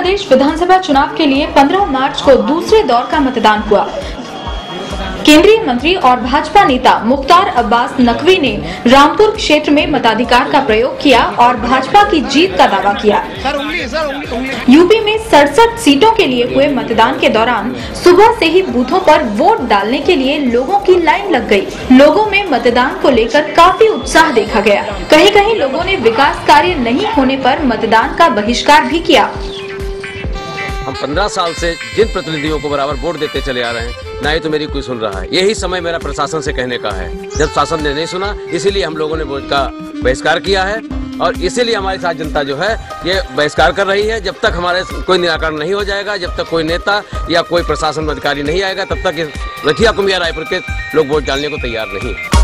प्रदेश विधानसभा चुनाव के लिए 15 मार्च को दूसरे दौर का मतदान हुआ। केंद्रीय मंत्री और भाजपा नेता मुख्तार अब्बास नकवी ने रामपुर क्षेत्र में मताधिकार का प्रयोग किया और भाजपा की जीत का दावा किया। यूपी में 67 सीटों के लिए हुए मतदान के दौरान सुबह से ही बूथों पर वोट डालने के लिए लोगों की लाइन लग गई। लोगों में मतदान को लेकर काफी उत्साह देखा गया। कहीं कहीं लोगों ने विकास कार्य नहीं होने पर मतदान का बहिष्कार भी किया। हम 15 साल से जिन प्रतिनिधियों को बराबर वोट देते चले आ रहे हैं, ना ही तो मेरी कोई सुन रहा है। यही समय मेरा प्रशासन से कहने का है। जब शासन ने नहीं सुना, इसीलिए हम लोगों ने वोट का बहिष्कार किया है और इसीलिए हमारी साथ जनता जो है ये बहिष्कार कर रही है। जब तक हमारे कोई निराकरण नहीं हो जाएगा, जब तक कोई नेता या कोई प्रशासन अधिकारी नहीं आएगा, तब तक रखिया कुमिया रायपुर के लोग वोट डालने को तैयार नहीं है।